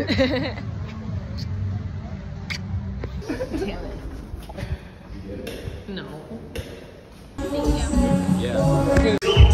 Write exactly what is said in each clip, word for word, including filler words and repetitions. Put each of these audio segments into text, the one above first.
Damn it. No. Thank you. Yeah.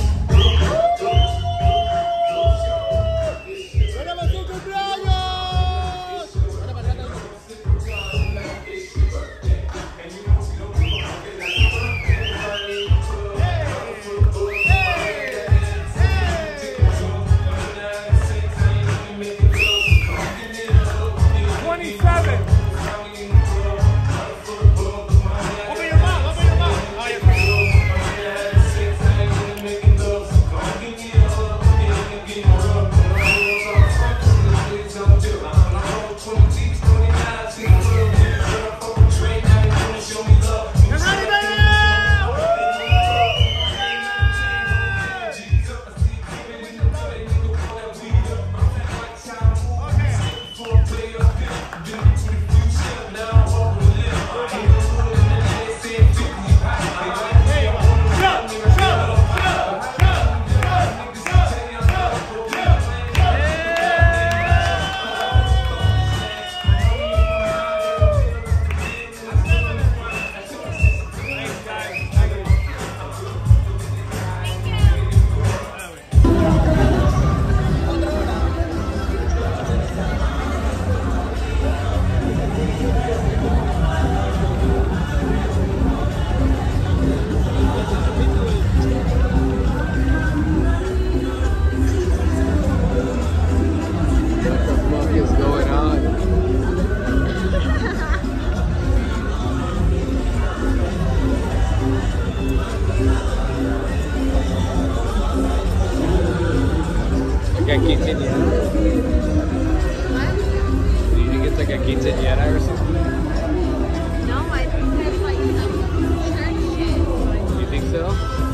Like a quinceañera? What? Do you think it's like a quinceañera or something? No, I think it's like some church shit. You think so?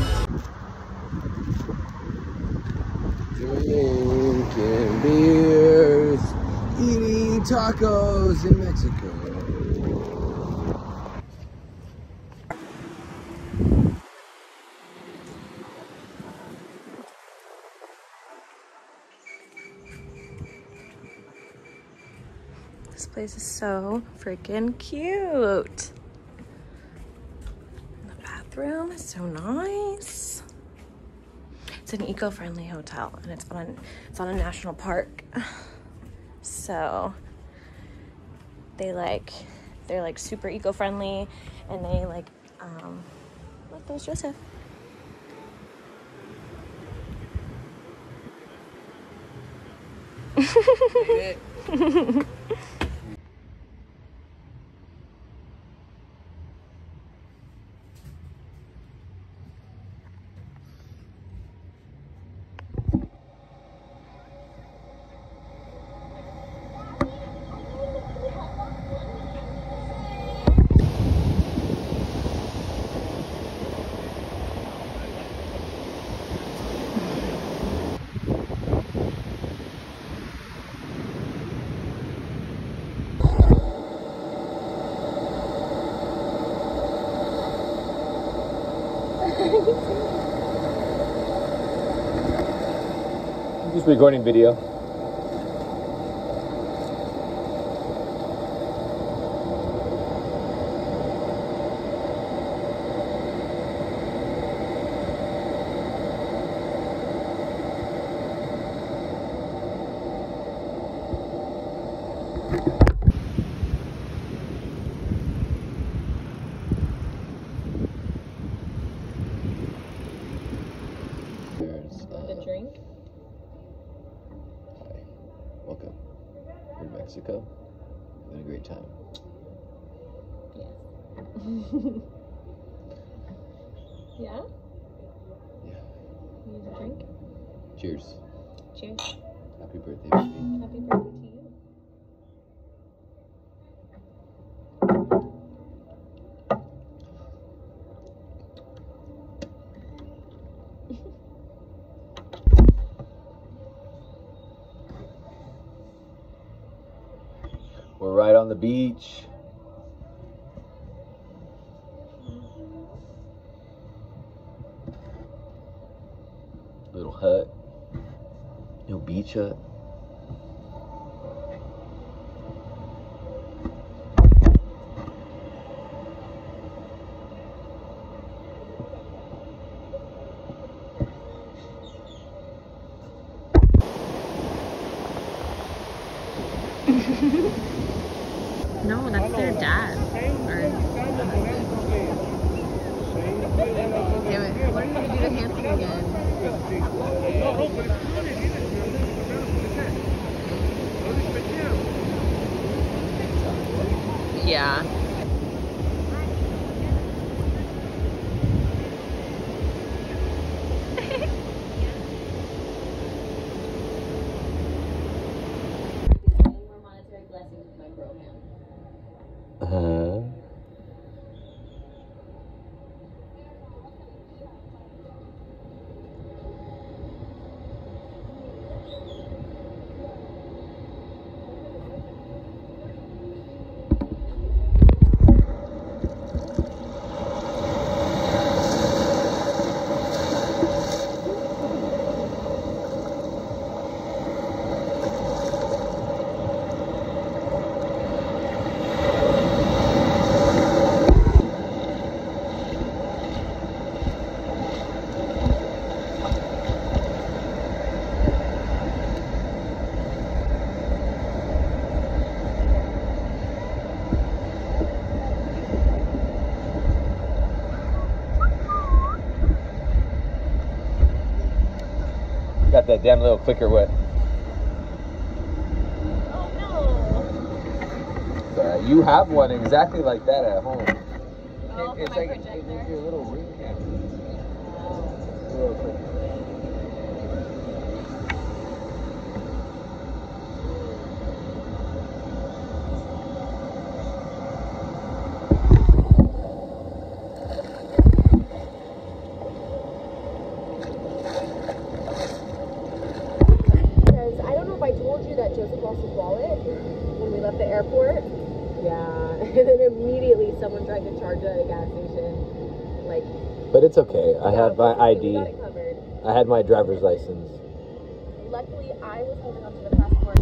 Drinking beers, eating tacos in Mexico. This place is so freaking cute. The bathroom is so nice. It's an eco-friendly hotel and it's on it's on a national park. So they like they're like super eco-friendly and they like um look, there's Joseph. Just recording video. The drink? Hi, welcome. We're in Mexico. Having a great time. Yes. Yeah? Yeah. You need a drink? Cheers. Cheers. Happy birthday, baby. Happy birthday to you. We're right on the beach. Little hut. Little beach hut. No, that's their dad. Or... Okay, wait, what did you do to Hanson again? Yeah. Uh-huh. Got that damn little clicker wet. Oh no! Uh, you have one exactly like that at home. Oh, it, it's like it's your little ring camera. Little clicker. Airport. Yeah, and then immediately someone tried to charge it at a gas station. Like, but it's okay. I yeah, have my I D. We got it covered. I had my driver's license. Luckily, I was holding onto the passport.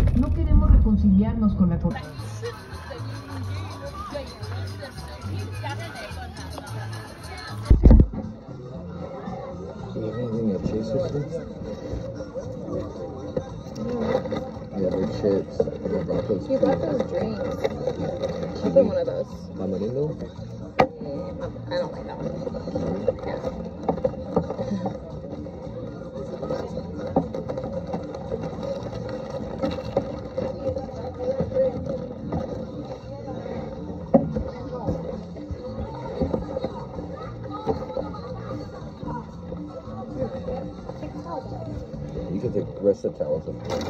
No queremos reconciliarnos con la economía. Do you have anything that chases you? Yeah, they're chips. I brought those. You brought those drinks. Open one of those. Tamarindo? Mm, I don't like that one. Yeah. You can take the rest of the towels up there.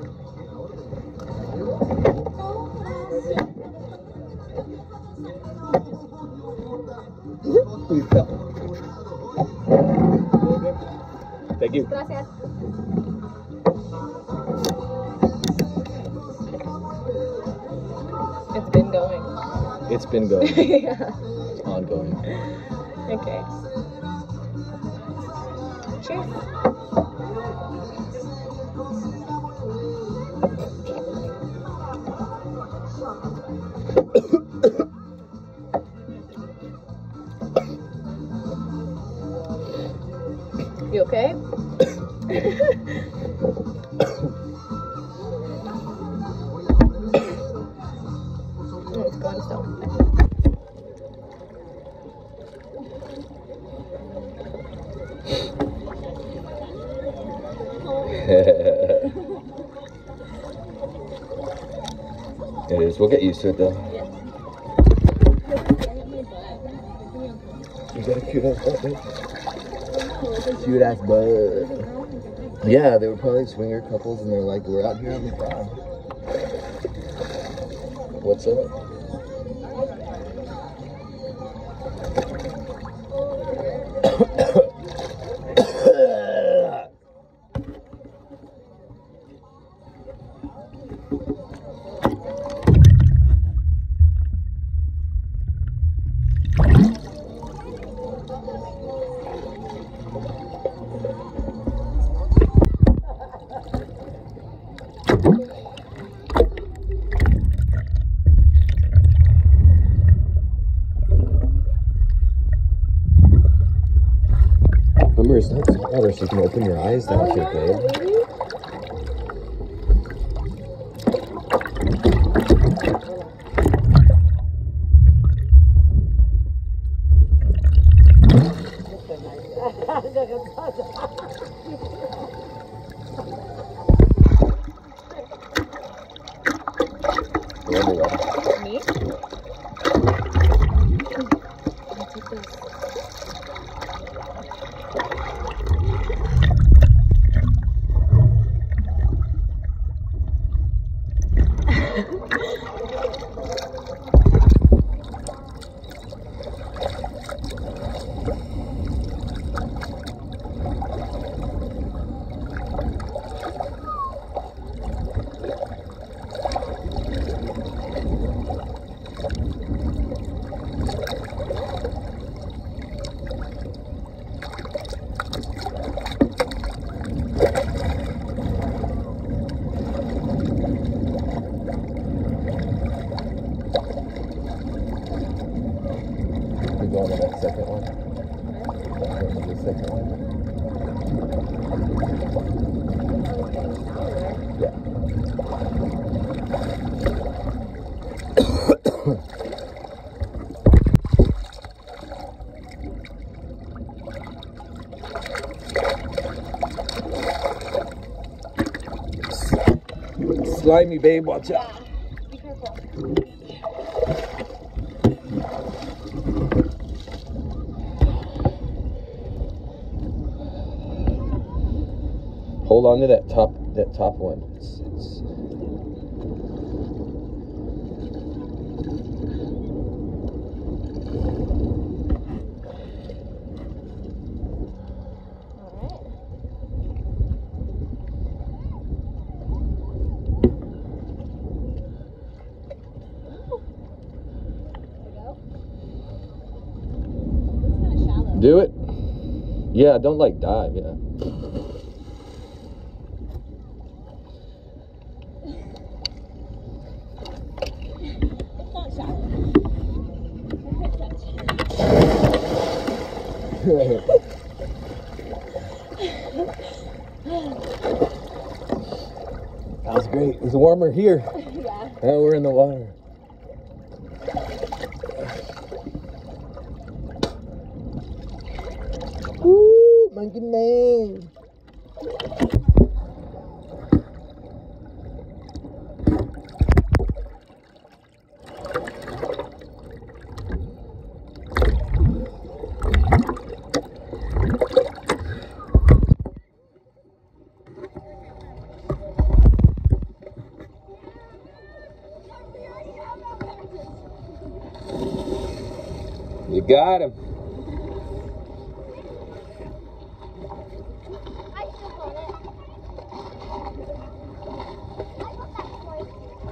Thank you. Gracias. It's been going. It's been going. Yeah. It's ongoing. Okay. Cheers. You okay? Oh, it's going still. It is. We'll get used to it though. You got a cute ass butt, babe. Cute ass butt. Yeah, they were probably swinger couples and they're like, we're out here having fun. What's up? Remember, it's not water, so you can open your eyes down to it, babe. Me? We're going to that second one. Going to the second one. Yeah. Slimy, babe, watch out. Be careful. Hold on to that top, that top one. It's, it's... Do it. Yeah, don't like dive, yeah. That was great. It's warmer here. Yeah. Oh, we're in the water. Woo, monkey man. You got him. I still got it. I got that point.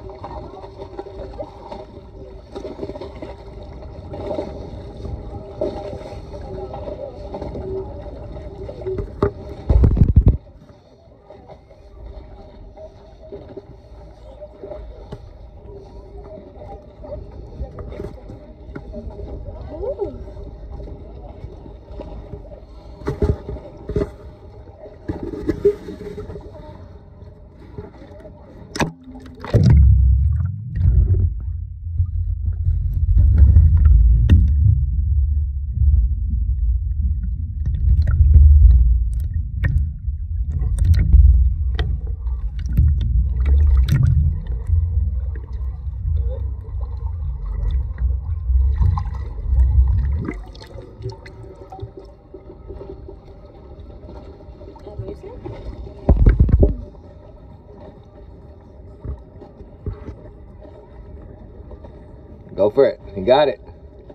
Go for it. You got it.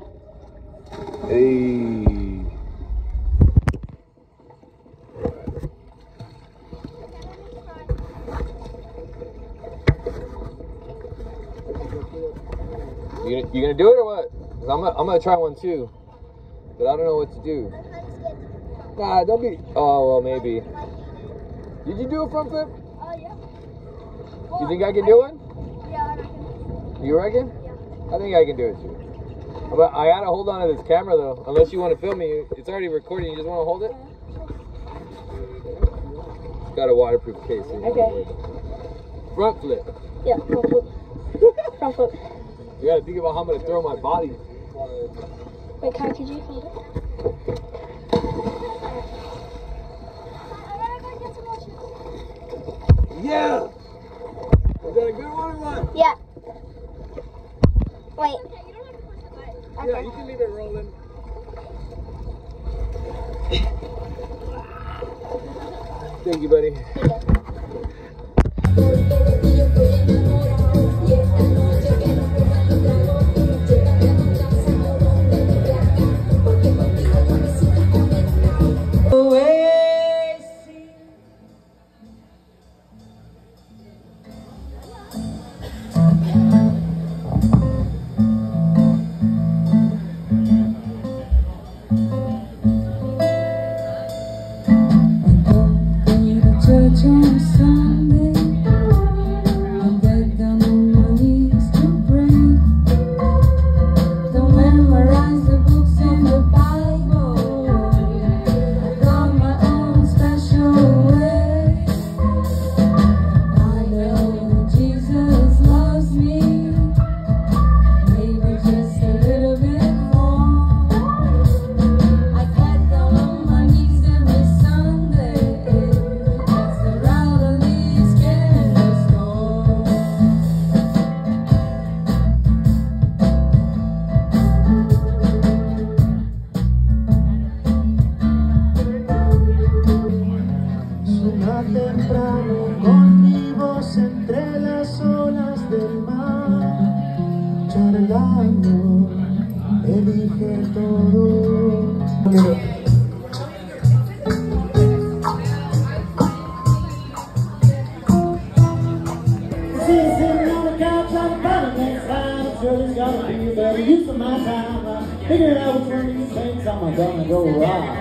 Hey. You gonna, you gonna do it or what? 'Cause I'm gonna, I'm gonna try one too, but I don't know what to do. Nah, don't be. Oh well, maybe. Did you do a front flip? Oh, yeah. You think I can do one? Yeah, I reckon. You reckon? Yeah. I think I can do it too. But I gotta hold on to this camera though. Unless you want to film me, it's already recording. You just want to hold it? It's got a waterproof case. So Okay. Front flip. Yeah, front flip. Front flip. You gotta think about how I'm gonna throw my body. Wait, Kai, could you hold it? I gotta go get some more chips. Yeah. Is that a good one or what? Yeah. Wait. Yeah, you can leave it rolling. Thank you, buddy. Figuring out which one of these things I'm gonna go rob.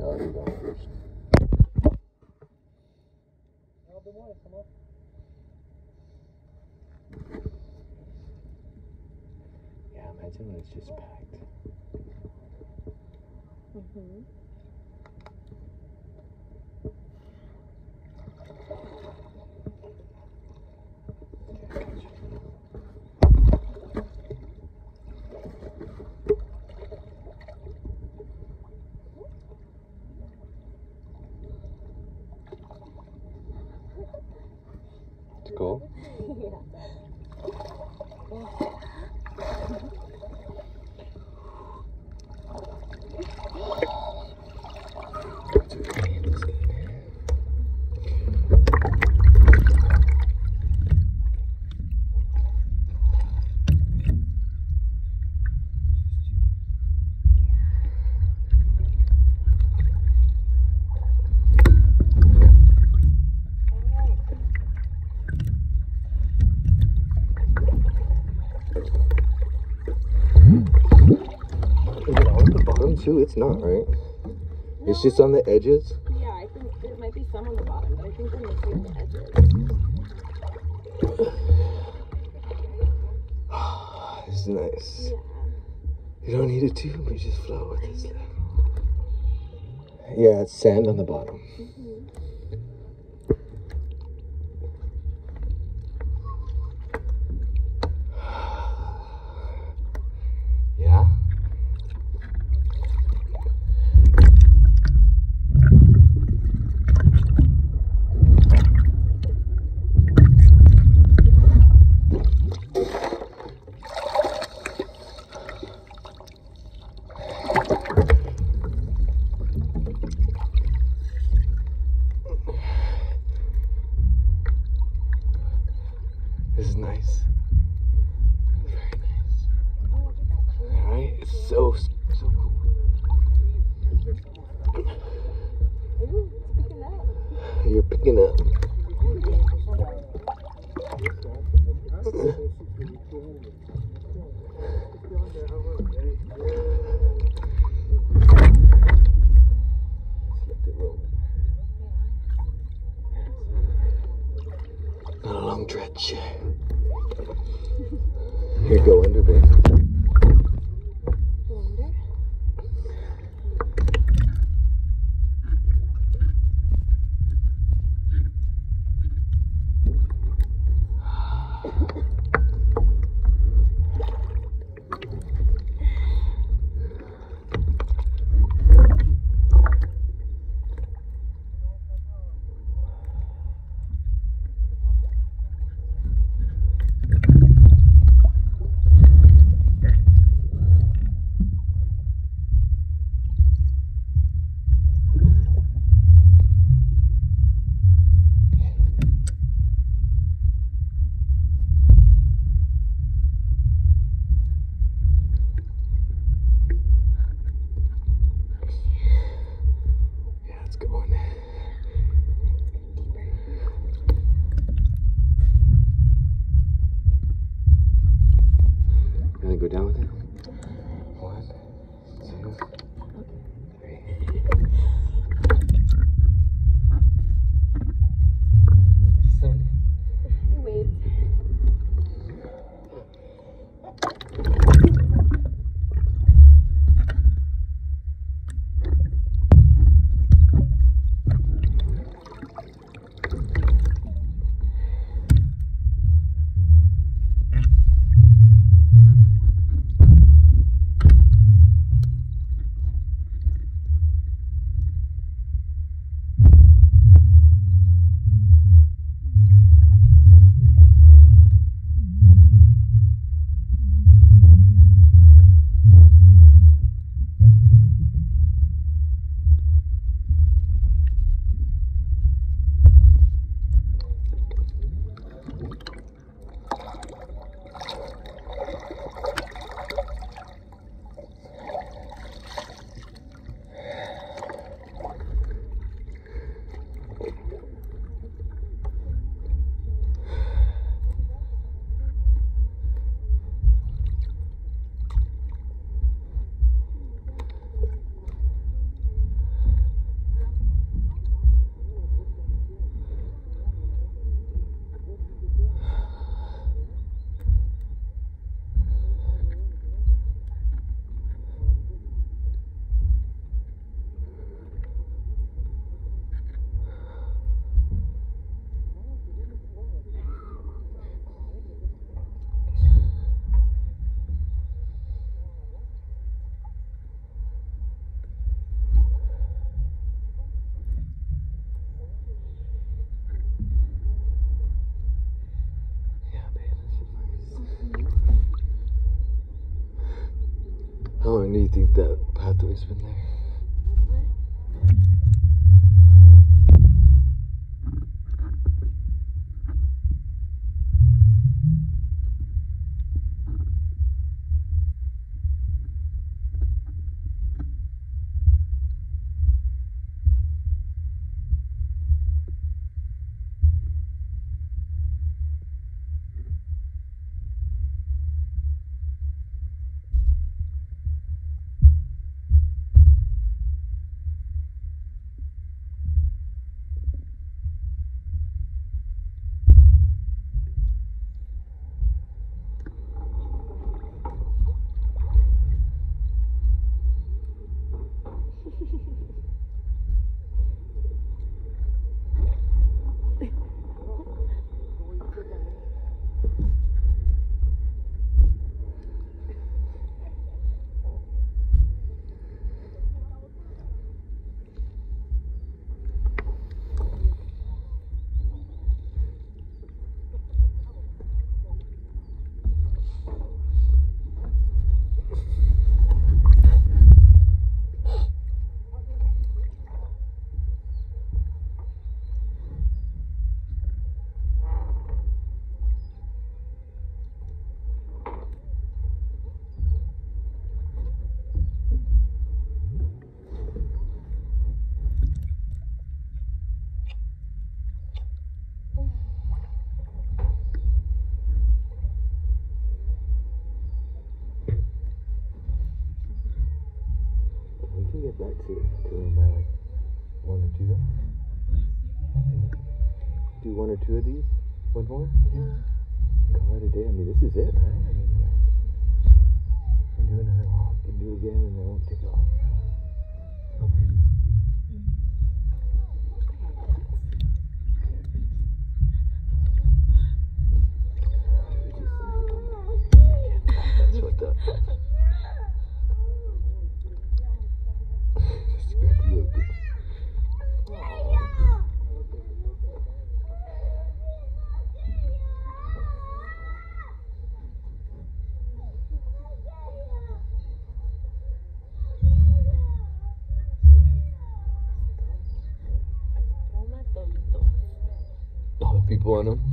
I'll be going first. Yeah, imagine when it's just packed. Mm-hmm. It's cool. Too, it's not, right? No. It's just on the edges. Yeah, I think there might be some on the bottom, but I think they're mostly on the edges. This is nice. Yeah. You don't need a tube, you just flow with this thing. Yeah, it's sand on the bottom. Mm-hmm. Yeah? This is nice. Very nice. Alright, it's so, so cool. You're picking up. Not a long stretch. Here, go under, babe. Go under? Go down with it. One, two, three. Wait. think that pathway's been there? Get back to, to them by like one or two. Do one or two of these? One more? Yeah. Call it a day. I mean, this is it, right? I mean, you can do another walk and do again and then won't take off. That's what the... All the people on them.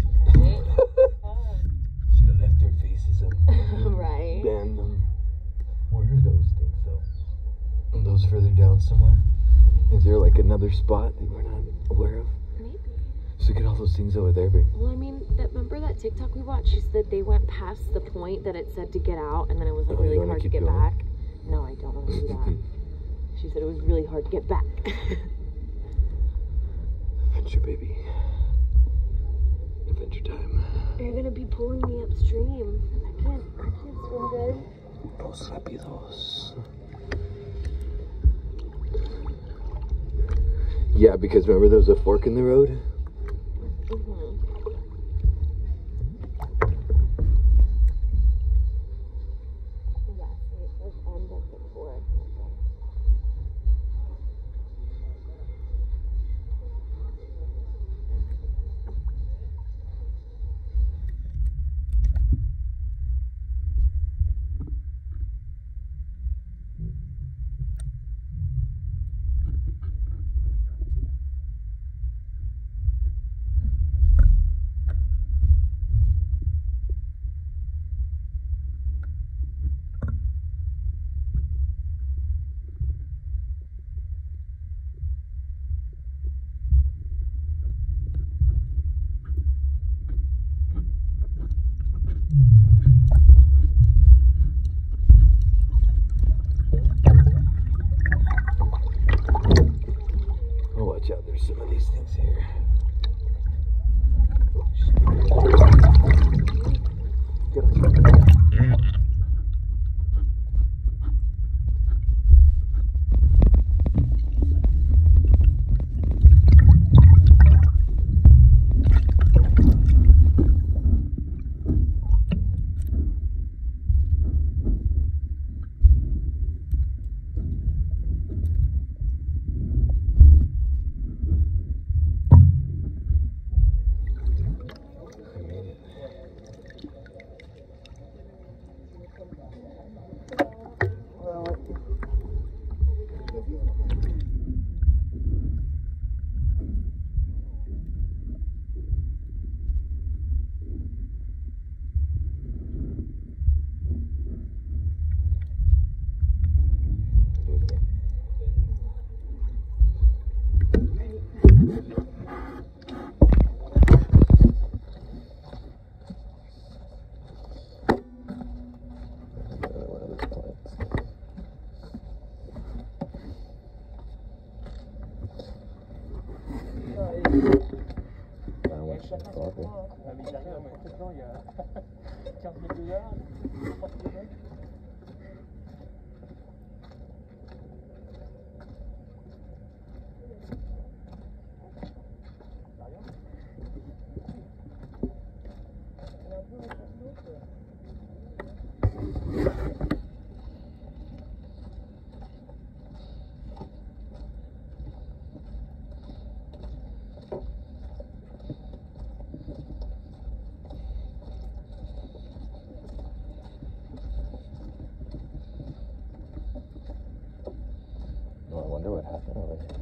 Should have left their faces on. Right. Banned them. Where are those things though? Are those further down somewhere? Is there like another spot that we're not aware of? Maybe. So look at all those things over there, babe. Well, I mean, that, remember that TikTok we watched? She said they went past the point that it said to get out, and then it was like Oh, really you wanna hard to keep get going? back. No, I don't want to do that. She said it was really hard to get back. Adventure, baby. Adventure time. You're gonna be pulling me upstream. I can't, I can't swim good. Los rápidos. Yeah, because remember there was a fork in the road? Mm-hmm. Yeah, it was on the before. Oh, watch out, there's some of these things here. Oh, shit. Get on. I want some coffee. Oh, I wonder what happened over here.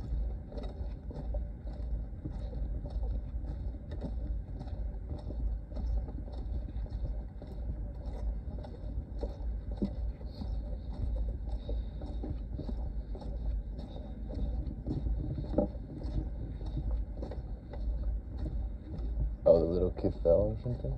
Oh, the little kid fell or something?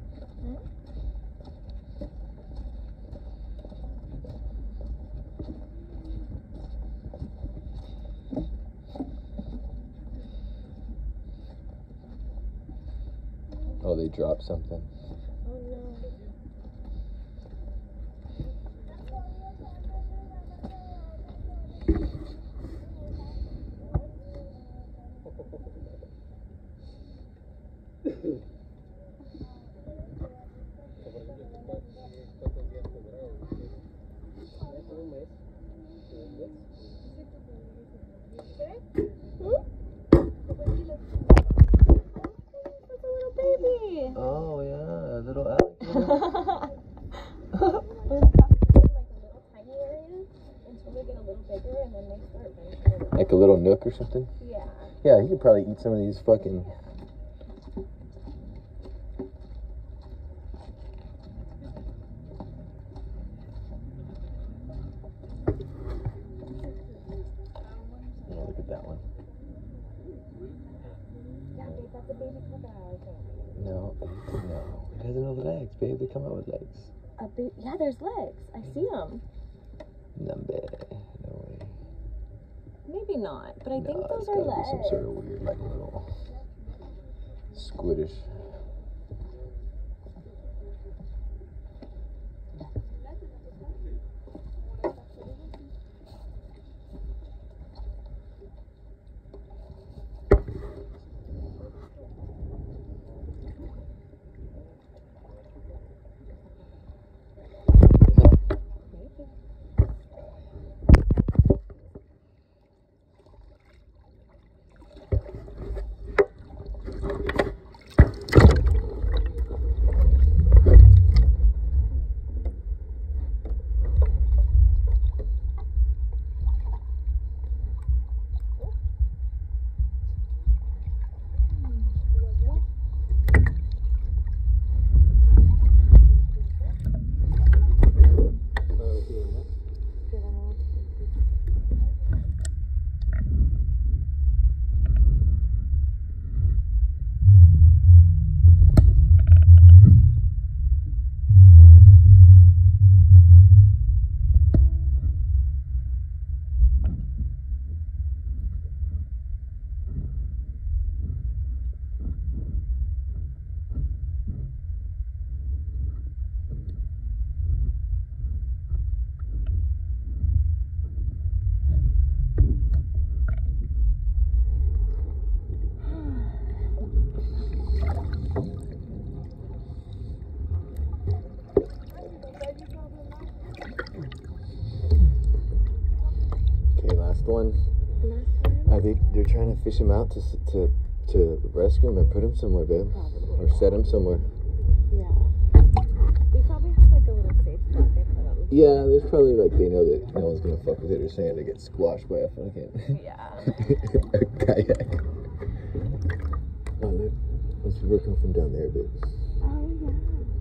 Oh, they dropped something. Oh no. Oh yeah, a little alligator. Like a little nook or something? Yeah. Yeah, he could probably eat some of these fucking. Oh, look at that one. Yeah, babe, that's a baby crocodile, I think. No, no. It has no legs, babe. They come out with legs. A ba- yeah, there's legs. I see them. Number. No way. Maybe not, but I No, think those it's are gotta legs. be some sort of weird, like little squiddish. One, I think they're trying to fish him out to to to rescue him and put him somewhere, babe, Probably. or set him somewhere. Yeah. They probably have like a little safe spot they put them. Yeah, there's probably like they know that no one's gonna fuck with it or saying they get squashed by a fucking Yeah. a kayak. Oh look, must be working from down there, babe. Oh yeah.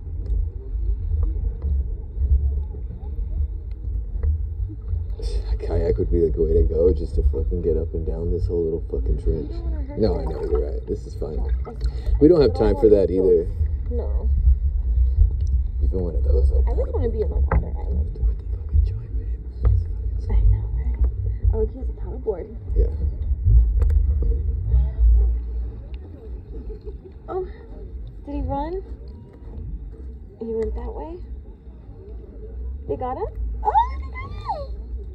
A kayak would be the way to go, just to fucking get up and down this whole little fucking trench. No, I know, you're right. This is fine. We don't have time for that either. No. Even one of those. I just want to be in the water. I like Do it the fucking joint, babe. I know, right? Oh, he has a paddleboard. Yeah. run? He went that way? They got him? Oh, they got him!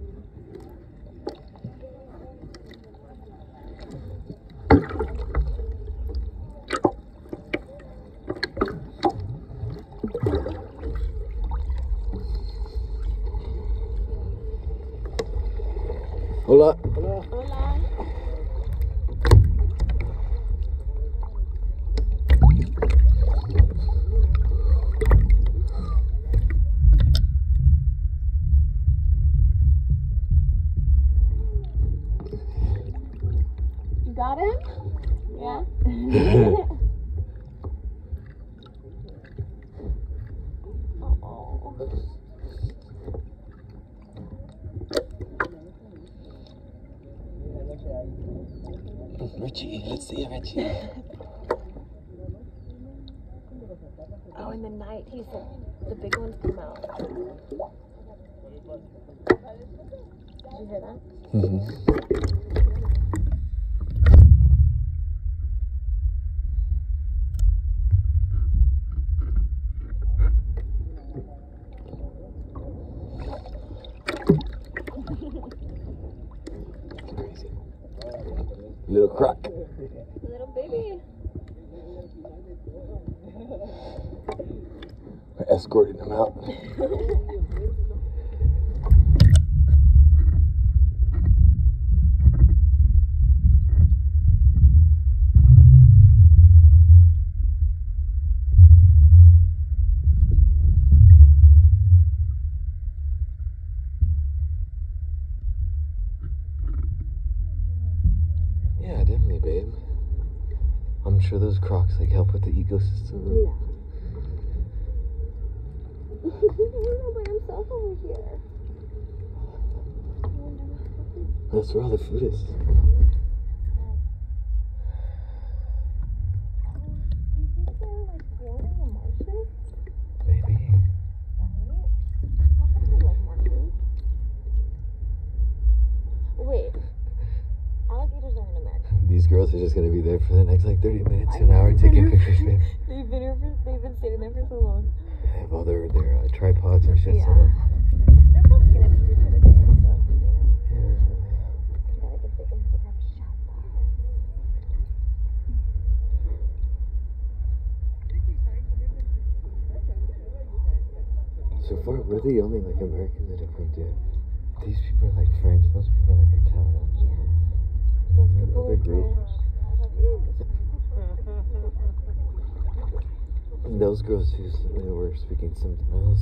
Hola. Hola. You got him? Yeah. Oh. Richie, let's see Richie. Oh, in the night, he said the big ones come out. Did you hear that? Mm-hmm. Crazy. Little croc. Little baby. We're escorting him out. Yeah, definitely, babe. I'm sure those crocs like help with the ecosystem. Yeah. I'm by himself over here. I wonder what happened. That's where all the food is. Do you think they're like born in the marshes? Maybe. Right? How come they love marshes? Wait. Alligators are in America. These girls are just gonna be there for the next like thirty minutes to an hour taking pictures, babe. They've been here for, they've been sitting there for so long. They have all their, their uh, tripods and shit. Yeah. So they're- They're probably gonna be here for the day, so you know. yeah. Gotta get the Instagram shot there. So far, we're the only like Americans that have come there. These people are like French. Those people are like Italian. Those Another people are group. French. And those girls who s- they were speaking something else.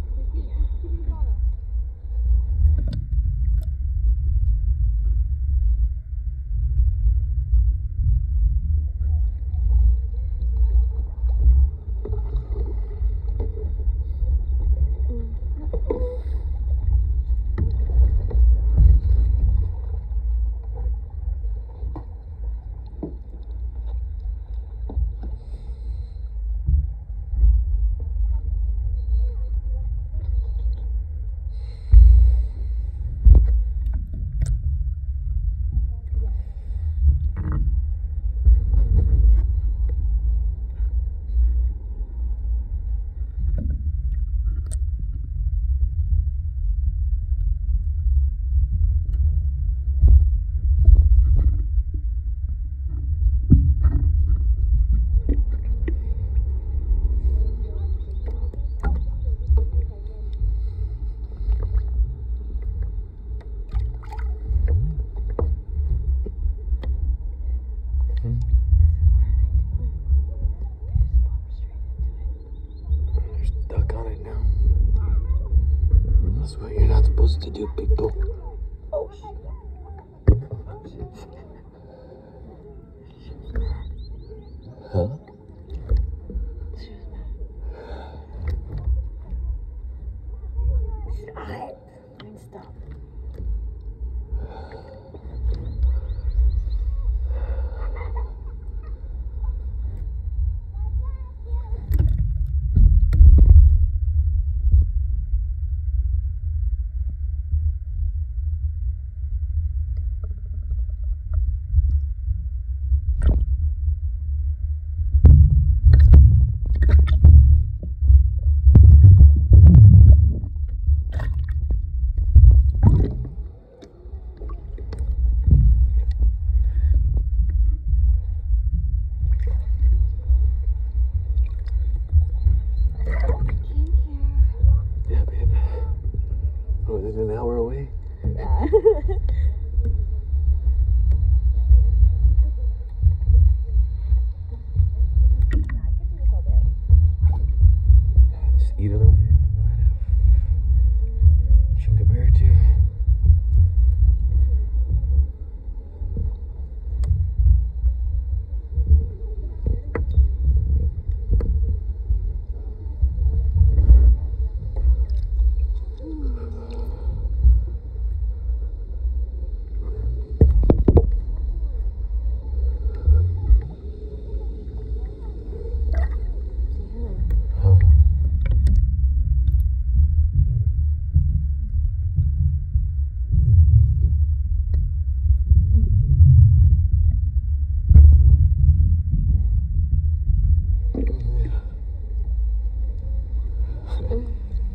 They're stuck on it now. That's what you're not supposed to do, people. Huh? Stop. Stop.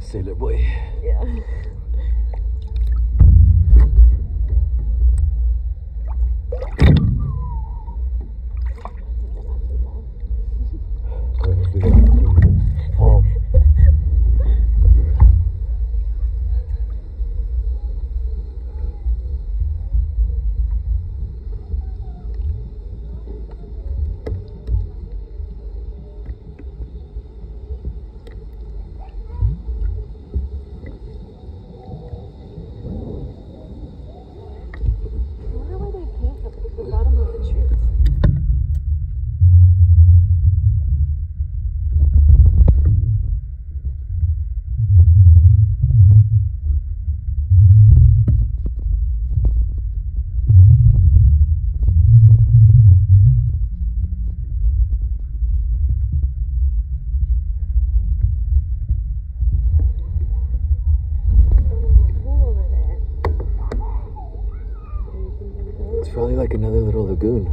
Sailor boy. Yeah. Oh. I wonder why they paint the, the bottom of the trees. It's probably like another little lagoon.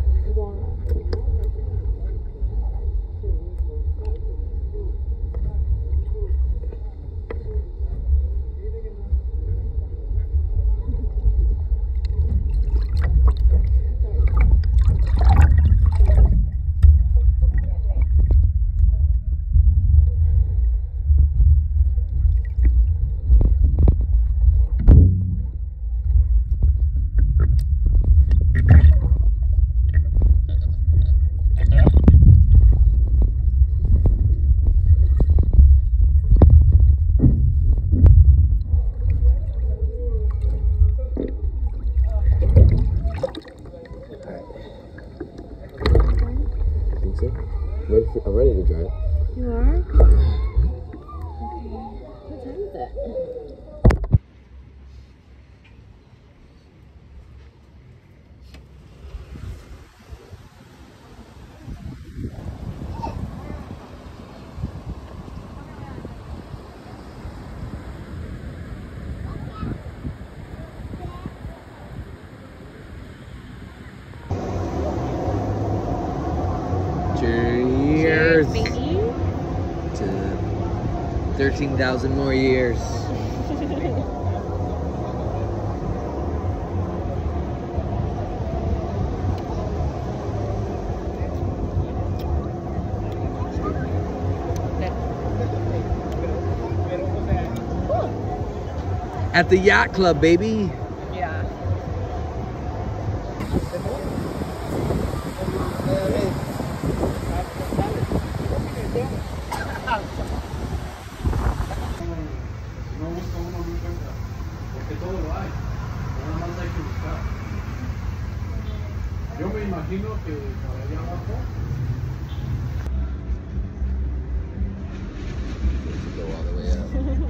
Ready for, I'm ready to drive. You are? Okay. What time is it? Cheers to thirteen thousand more years. At the yacht club, baby. Yeah. No busca uno, no encuentra. Porque todo lo hay. Nada más hay que buscar. Yo me imagino que por allá abajo. Go all the way up.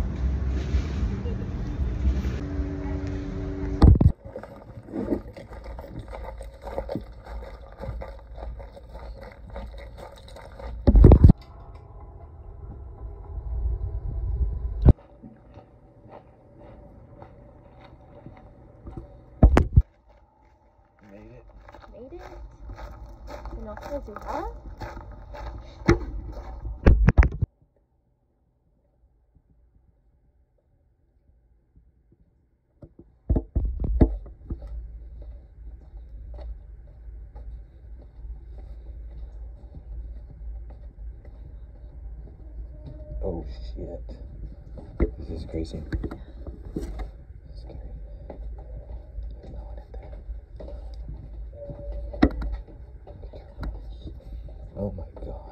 Made it? You're not gonna do that? Oh shit. This is crazy. Scary. There's no one in there. Oh my god.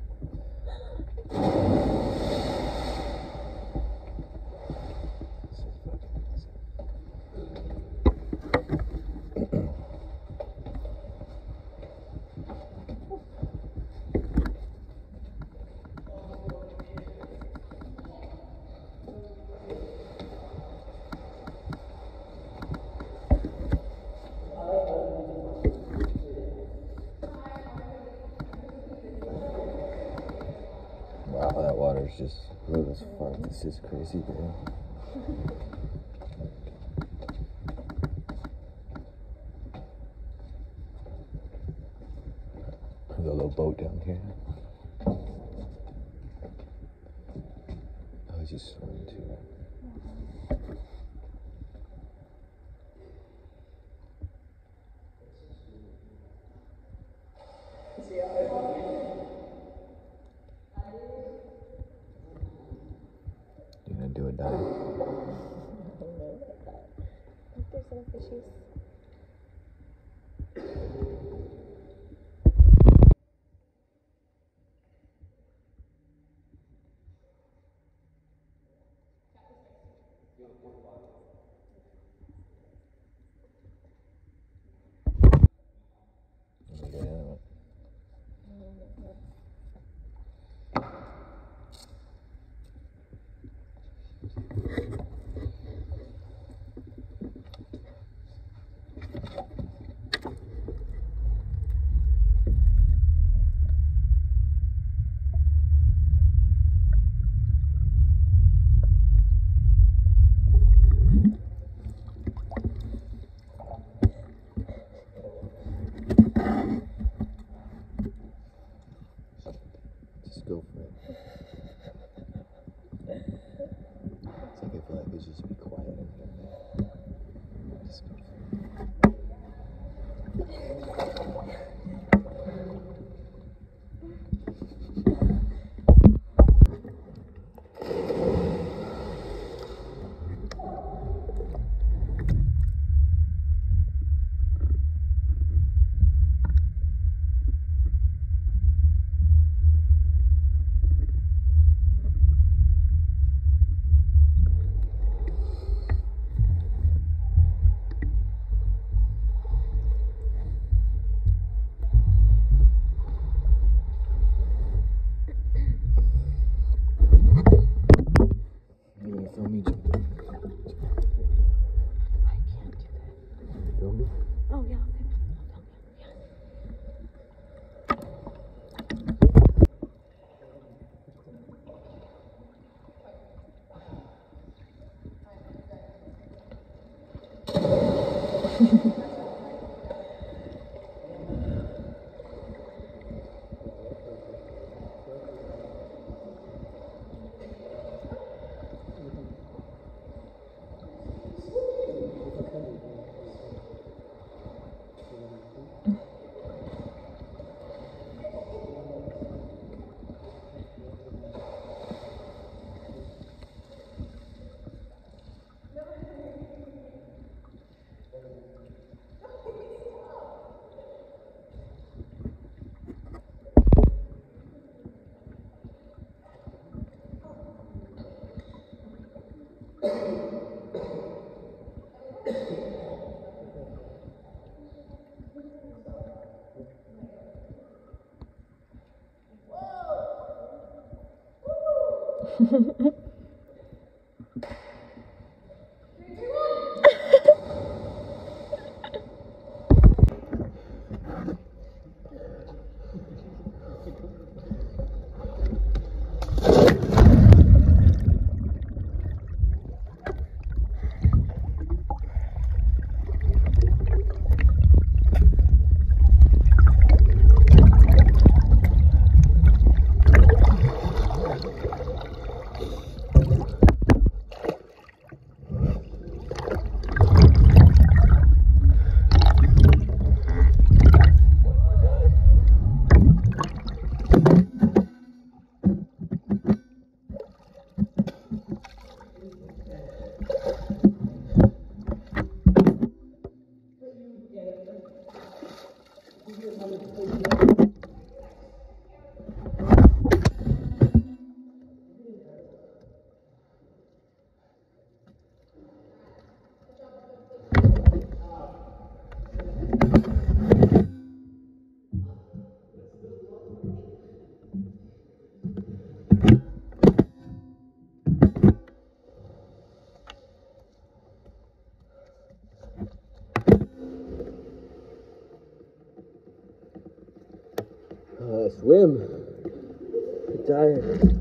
This is fucking crazy. Wow, that water's just blue as fuck. This is crazy, bro. There's a little boat down here. Oh, it's just Oh, yeah. Okay. Uh, swim. I'm tired.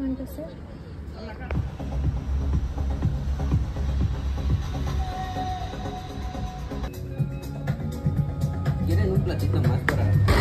want to sit? ¿Quieren un platito más para